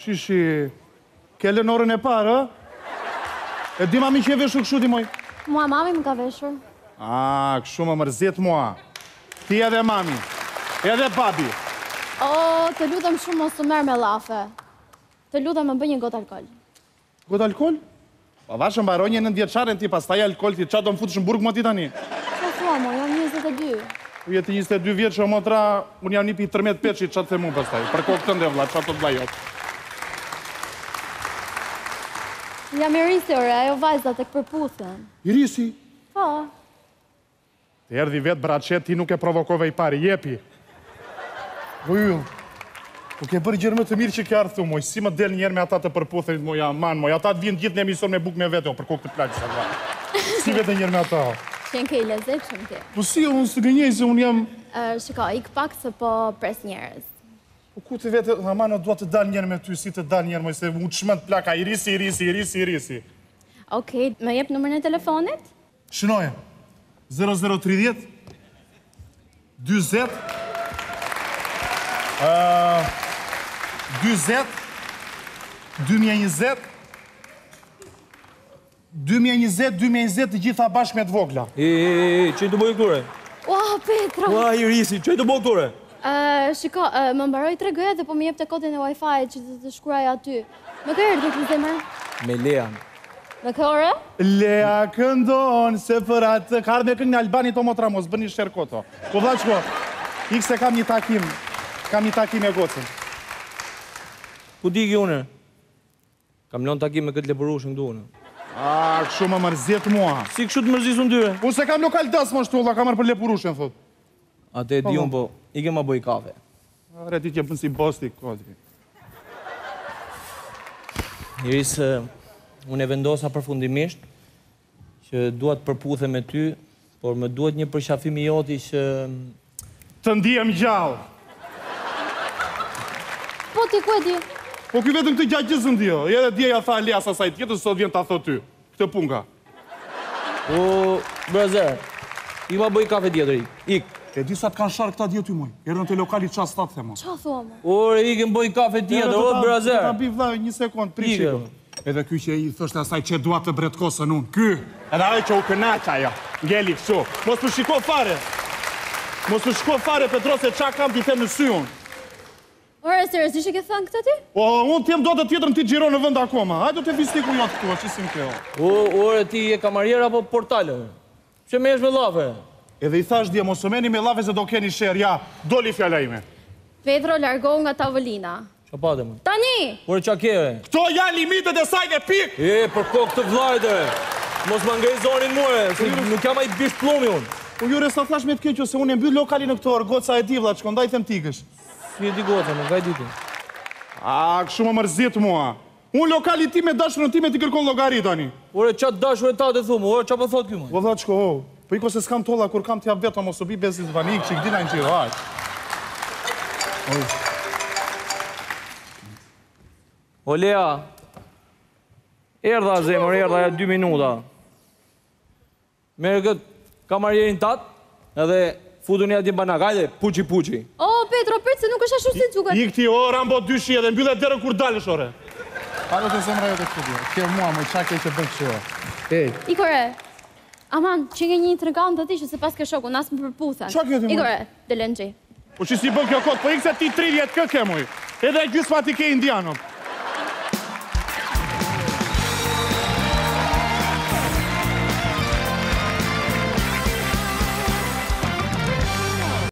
Shishi, ke Lenorën e parë, e di mami që e veshu këshu ti moj? Mua mami më ka veshur. Këshu më mërzit mua. Ti edhe mami, edhe papi. O, të lutem shumë mos të merë me lafe. Të lutem më bëj një gotë alkohol. Gotë alkohol? Pa vashë mbaroj një 9 vjeçaren ti, pas taj alkohol ti, qa do më futë shëmburg më ti tani? Qa thua mo, jam 22. U jeti 22 vjetë që o motra, unë jam një pi 13 peqit, qa të the mu pas taj? Për kokë të ndë vla, qa të të blajot? Jam i risi, ore, ajo vajza të këpërputhen. I risi? Po. Të erdi vetë braqet, ti nuk e provokove i pari, jepi. Ujull, u ke bërë gjërë më të mirë që ke ardhë, moj, si më del njerë me ata të përputhenit, moj, aman, moj, ata të vinë gjithë në emision me buk me vete, o, për kokë të plaqë, sa vla. Si vete njerë me ata? Qenë ke i lezeshëm ti. Po si, unë së gënjej se unë jam... Shiko, ik pak se po pres njerës. Po ku të vete, aman, o duat të dal njerë me ty, si të dal njerë, moj, se u të shmënd plaka, i risi. Okej, më jep numrin e telefonit? Shënoje, 0030 20 2020 të gjitha bashkë me të vogla. Që i të bojë këture? Ua, Petro! Ua, Irisi, që i të bojë këture? Shiko, më mbaroj 3 goja dhe po më jep të kodin e Wi-Fi që të shkruaj aty. Më ka erdhë të zemër? Me Lea. Me këore? Lea këndon se për atë, ka ardhë me këngë në Albani to motra mos, bëni shërkoto. Po vla qko, ikë se kam një takim e gocën. Ku di ki une? Kam lënë takim me këtë lepurushën këtu une. Kështu më mërzit mua. Si kështu të mërzis unë dyre? Unë se kam lokal das më shtu, ka marrë për lepurushën, thot. Ate e di unë, po, i ke ma bëj kafe. Are ti që pën si bosti, kodri. Iris, unë e vendosa përfundimisht që duat përputhe me ty, por më duhet një përshafimi joti që... Të ndihem gjallë. Po, ti ku e di? Po kjo vetëm këtë gjatë gjithë ndio, edhe djeja tha Elias asaj tjetër, sot vjen ta thot ty. Këtë punga. O, brazer, i ma bëj kafe tjetër, ik. E di sa të kanë sharë këta djetë ty moj, erë në të lokalit qa së ta të thema. Qa thua mo? Ore, ik e më bëj kafe tjetër, o, brazer. Ta bi vla, një sekund, prishiko. Edhe ky që i thështë asaj që duat të bretkosën unë, ky. Edhe ajo që u kënaqa ajo, ngeli kështu. Mos për shiko fare. Mos për shiko fare, Petro, se qa kam t'i them në sy unë. Ore, seriosisht e ke thënë këtë ti? Po, unë t'jem do të tjetër në ti gjiro në vënd akoma. Hajdo të vistiku jotë këtua, që si më kjo. Ore, ti e kamarjer apo portale? Që me esh me lafe? Edhe i thash dje, mos o meni me lave se do keni sherë, ja, doli fjalla ime. Petro, largohu nga tavolina. Qa pate, më? Tani! Ore, qa keve? Këto janë limitet e sajt e pik! Për kokë të vlajtë, mos më ngej zonin muë, se nuk jam a i bish plumi unë. Po jure sa thash me të keqo, se unë e mbyll lokali në këto orë, goca e divla, që ndaj them tikësh. Si e di goca, më nga i ditin. Kështu më mërzit mua. Unë lokali ti me dashërën ti me ti kërkon logari, tani. Ore, qatë dashur e ta të thumë, ore, qa për thot kjo, më? Po dha qko, po iko se s'kam tolla, kur kam t'jap vetëm, mos u bi bezit vanik, që i këdina në gjiro, aq. O, Lea, erdha zemër, erdha ja 2 minuta. Merë këtë kamarjerin tatë, edhe futu një atin banak, hajde, puqi. O, Petro, përtë se nuk është ashtu si cuket. I këti ora mbo 2 shie dhe mbyllet derën kur dalësh, ore. Hajde të zemra jo të këtëdio, ke mua, më qa ke që bëjt shio. Ikore, aman, që nge një tregant të ti që se pas ke shoku, nasë më përputhen. Qa ke ti, moj? Ikore, dhe lënë gji. Po që si bën kjo kot, po ikse ti 30 kë ke, moj. Edhe gjysma ti ke indianop.